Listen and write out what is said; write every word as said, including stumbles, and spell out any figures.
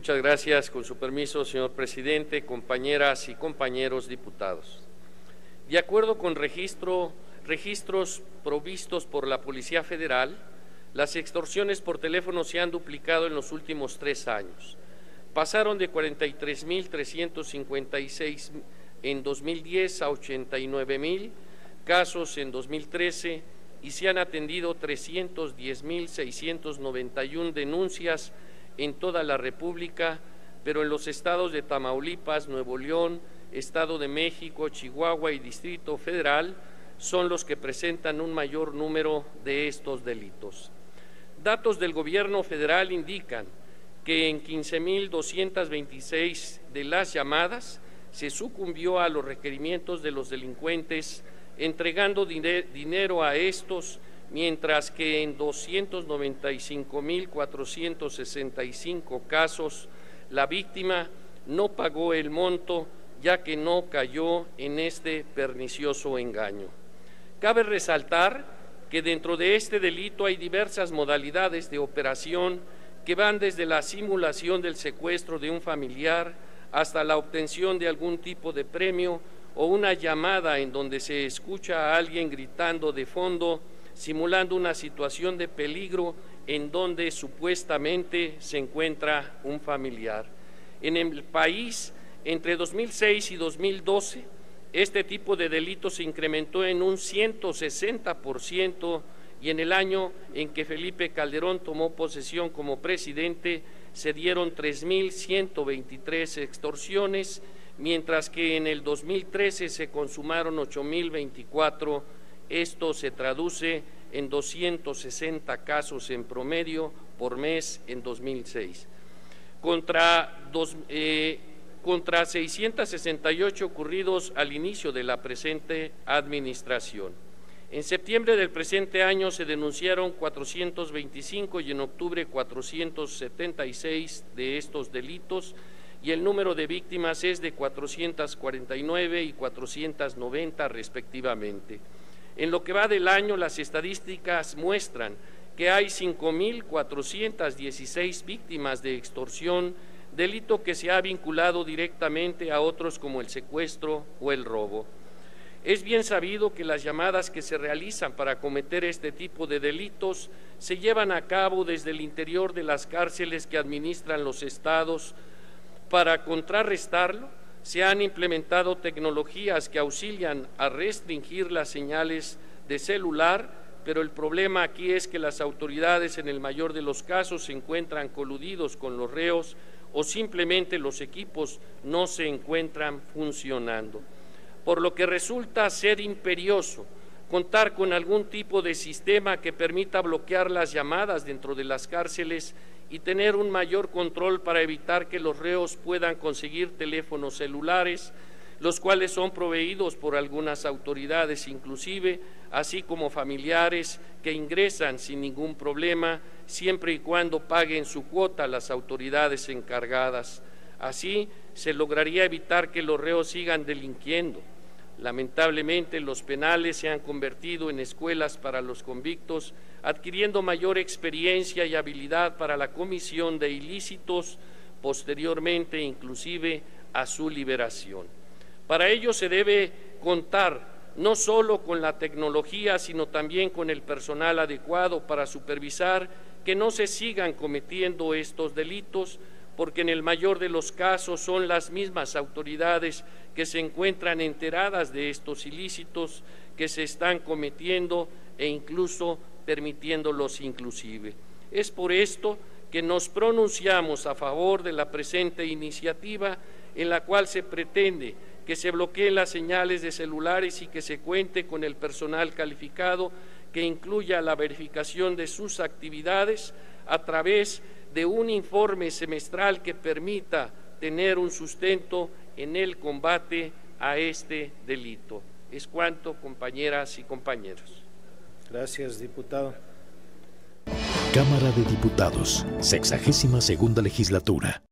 Muchas gracias. Con su permiso, señor presidente, compañeras y compañeros diputados. De acuerdo con registro, registros provistos por la Policía Federal, las extorsiones por teléfono se han duplicado en los últimos tres años. Pasaron de cuarenta y tres mil trescientos cincuenta y seis en dos mil diez a ochenta y nueve mil casos en dos mil trece y se han atendido trescientos diez mil seiscientos noventa y una denuncias en toda la República, pero en los estados de Tamaulipas, Nuevo León, Estado de México, Chihuahua y Distrito Federal son los que presentan un mayor número de estos delitos. Datos del gobierno federal indican que en quince mil doscientas veintiséis de las llamadas se sucumbió a los requerimientos de los delincuentes entregando dinero a estos, mientras que en doscientos noventa y cinco mil cuatrocientos sesenta y cinco casos la víctima no pagó el monto ya que no cayó en este pernicioso engaño. Cabe resaltar que dentro de este delito hay diversas modalidades de operación que van desde la simulación del secuestro de un familiar hasta la obtención de algún tipo de premio o una llamada en donde se escucha a alguien gritando de fondo, simulando una situación de peligro en donde supuestamente se encuentra un familiar. En el país, entre dos mil seis y dos mil doce, este tipo de delitos se incrementó en un ciento sesenta por ciento y en el año en que Felipe Calderón tomó posesión como presidente se dieron tres mil ciento veintitrés extorsiones, mientras que en el dos mil trece se consumaron ocho mil veinticuatro. Esto se traduce en doscientos sesenta casos en promedio por mes en dos mil seis, contra, dos, eh, contra seiscientos sesenta y ocho ocurridos al inicio de la presente administración. En septiembre del presente año se denunciaron cuatrocientos veinticinco y en octubre cuatrocientos setenta y seis de estos delitos y el número de víctimas es de cuatrocientos cuarenta y nueve y cuatrocientos noventa respectivamente. En lo que va del año, las estadísticas muestran que hay cinco mil cuatrocientas dieciséis víctimas de extorsión, delito que se ha vinculado directamente a otros como el secuestro o el robo. Es bien sabido que las llamadas que se realizan para cometer este tipo de delitos se llevan a cabo desde el interior de las cárceles que administran los estados. Para contrarrestarlo, se han implementado tecnologías que auxilian a restringir las señales de celular, pero el problema aquí es que las autoridades en el mayor de los casos se encuentran coludidos con los reos o simplemente los equipos no se encuentran funcionando, por lo que resulta ser imperioso contar con algún tipo de sistema que permita bloquear las llamadas dentro de las cárceles y tener un mayor control para evitar que los reos puedan conseguir teléfonos celulares, los cuales son proveídos por algunas autoridades inclusive, así como familiares que ingresan sin ningún problema, siempre y cuando paguen su cuota a las autoridades encargadas. Así se lograría evitar que los reos sigan delinquiendo. Lamentablemente, los penales se han convertido en escuelas para los convictos, adquiriendo mayor experiencia y habilidad para la comisión de ilícitos, posteriormente inclusive a su liberación. Para ello se debe contar no solo con la tecnología, sino también con el personal adecuado para supervisar que no se sigan cometiendo estos delitos, porque en el mayor de los casos son las mismas autoridades que se encuentran enteradas de estos ilícitos que se están cometiendo e incluso permitiéndolos inclusive. Es por esto que nos pronunciamos a favor de la presente iniciativa en la cual se pretende que se bloqueen las señales de celulares y que se cuente con el personal calificado que incluya la verificación de sus actividades a través de un informe semestral que permita tener un sustento en el combate a este delito. Es cuanto, compañeras y compañeros. Gracias, diputado. Cámara de Diputados, sexagésima segunda legislatura.